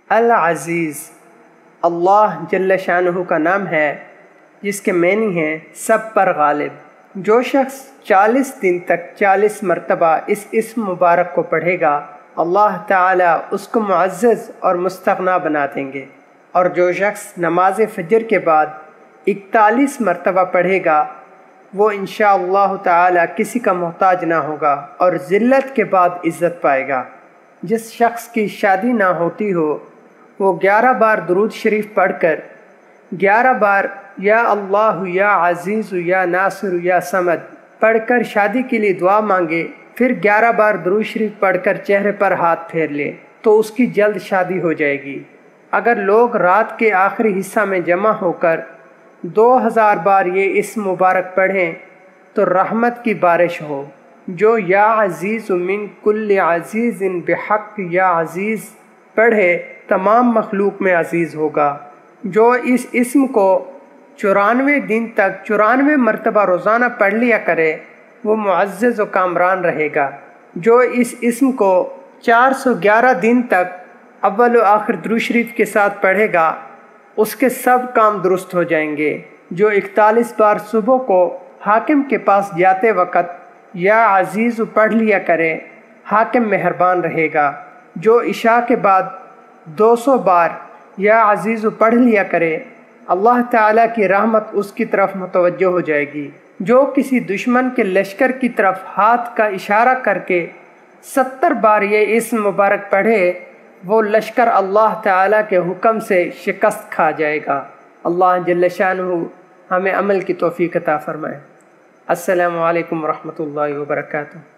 العزیز اللہ جل شانہ کا نام ہے جس کے معنی ہیں سب پر غالب۔ جو شخص 40 دن تک 40 مرتبہ اس اسم مبارک کو پڑھے گا اللہ تعالیٰ اس کو معزز اور مستغنی بنا دیں گے، اور جو شخص نماز فجر کے بعد 41 مرتبہ پڑھے گا وہ انشاءاللہ تعالیٰ کسی کا محتاج نہ ہوگا اور ذلت کے بعد عزت پائے گا۔ جس شخص کی شادی نہ ہوتی ہو وہ 11 بار درود شریف پڑھ کر 11 بار یا اللہ یا عزیز یا ناصر یا صمد پڑھ کر شادی کے لیے دعا مانگے، پھر 11 بار درود شریف پڑھ کر چہرے پر ہاتھ پھیر لے تو اس کی جلد شادی ہو جائے گی۔ اگر لوگ رات کے آخری حصہ میں جمع ہو کر 2000 بار یہ اسم مبارک پڑھیں تو رحمت کی بارش ہو۔ جو یا عزیز من کل عزیز بحق یا عزیز پڑھے تمام مخلوق میں عزیز ہوگا۔ جو اس اسم کو 94 دن تک 94 مرتبہ روزانہ پڑھ لیا کرے وہ معزز و کامران رہے گا۔ جو اس اسم کو 411 دن تک اول و آخر درود شریف کے ساتھ پڑھے گا اس کے سب کام درست ہو جائیں گے۔ جو 41 بار صبح کو حاکم کے پاس جاتے وقت یا عزیز پڑھ لیا کرے حاکم مہربان رہے گا۔ جو عشاء کے بعد 200 بار یا عزیز پڑھ لیا کرے اللہ تعالیٰ کی رحمت اس کی طرف متوجہ ہو جائے گی۔ جو کسی دشمن کے لشکر کی طرف ہاتھ کا اشارہ کر کے 70 بار یہ اسم مبارک پڑھے وہ لشکر اللہ تعالیٰ کے حکم سے شکست کھا جائے گا۔ اللہ جل شانہ ہمیں عمل کی توفیق عطا فرمائے۔ السلام علیکم ورحمۃ اللہ وبرکاتہ۔